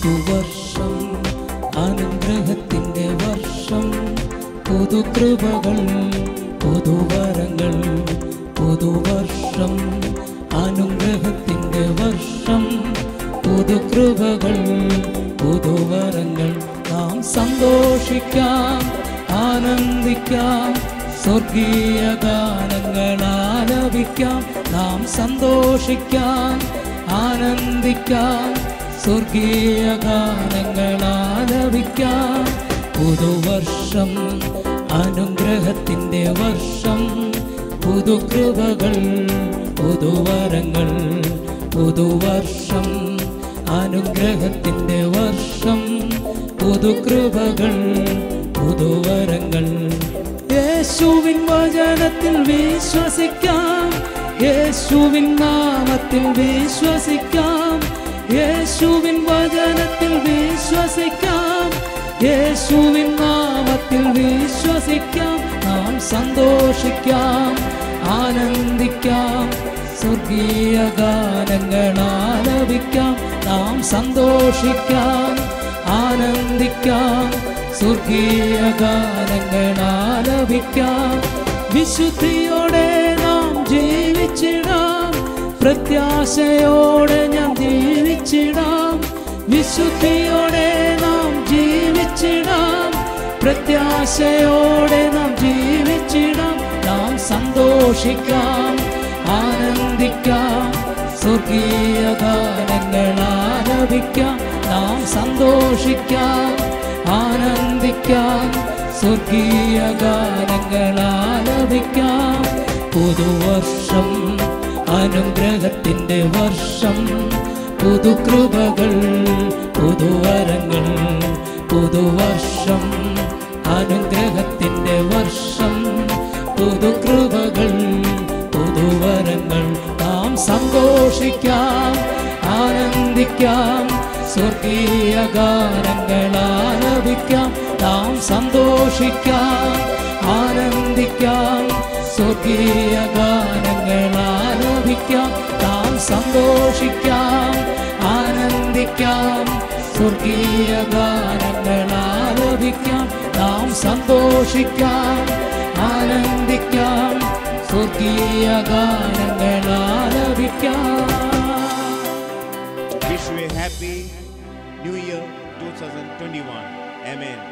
പുതുവർഷം അനുഗ്രഹത്തിൻ്റെ വർഷം, പുതുകൃപകൾ പുതുവരങ്ങൾ. പുതുവർഷം അനുഗ്രഹത്തിൻ്റെ വർഷം, പുതുകൃപകൾ പുതുവരങ്ങൾ. നാം സന്തോഷിക്കാം, ആനന്ദിക്കാം, സ്വർഗീയ ഗാനങ്ങൾ ആലപിക്കാം. നാം സന്തോഷിക്കാം, ആനന്ദിക്കാം, സ്വർഗീയ ഗാനങ്ങൾ ആലപിക്കാം. പുതുവർഷം അനുഗ്രഹത്തിൻ്റെ വർഷം, പുതുകൃപകൾ പുതുവരങ്ങൾ. പുതുവർഷം അനുഗ്രഹത്തിൻ്റെ വർഷം, പുതുകൃപകൾ പുതുവരങ്ങൾ. യേശുവിൻ വചനത്തിൽ വിശ്വസിക്കാം, യേശുവിൻ നാമത്തിൽ വിശ്വസിക്കാം. യേശുവിൻ വചനത്തിൽ വിശ്വസിക്കാം, യേശുവിൻ നാമത്തിൽ വിശ്വസിക്കാം. നാം സന്തോഷിക്കാം, ആനന്ദിക്കാം, സ്വർഗീയ ഗാനങ്ങൾ ആലപിക്കാം. നാം സന്തോഷിക്കാം, ആനന്ദിക്കാം, സ്വർഗീയ ഗാനങ്ങൾ ആലപിക്കാം. വിശുദ്ധിയോടെ നാം ജീവിച്ചിടാം, പ്രത്യാശയോടെ ഞാൻ ജീവിച്ചിടാം. വിശുദ്ധിയോടെ നാം ജീവിച്ചിടാം, പ്രത്യാശയോടെ നാം ജീവിച്ചിടാം. നാം സന്തോഷിക്കാം, ആനന്ദിക്കാം, സ്വർഗീയ ഗാനങ്ങൾ ആലപിക്കാം. നാം സന്തോഷിക്കാം, ആനന്ദിക്കാം, സ്വർഗീയ ഗാനങ്ങൾ ആലപിക്കാം. പുതുവർഷം അനുഗ്രഹത്തിൻ്റെ വർഷം, പുതുകൃപകൾ പുതുവരങ്ങൾ. പുതുവർഷം അനുഗ്രഹത്തിൻ്റെ വർഷം, പുതുകൃപകൾ പുതുവരങ്ങൾ. നാം സന്തോഷിക്കാം, ആനന്ദിക്കാം, സ്വർഗീയ ഗാനങ്ങൾ ആലപിക്കാം. നാം സന്തോഷിക്കാം, ആനന്ദിക്കാം, സ്വർഗീയ ഗാനങ്ങൾ ആലപിക്കാം. നാം സന്തോഷിക്കാം, ആനന്ദിക്കാം, സ്വർഗീയ ഗാനങ്ങൾ ആലപിക്കാം. നാം സന്തോഷിക്കാം, ആനന്ദിക്കാം, സ്വർഗീയ ഗാനങ്ങൾ ആലപിക്കാം. Wish you a happy New Year 2021. Amen.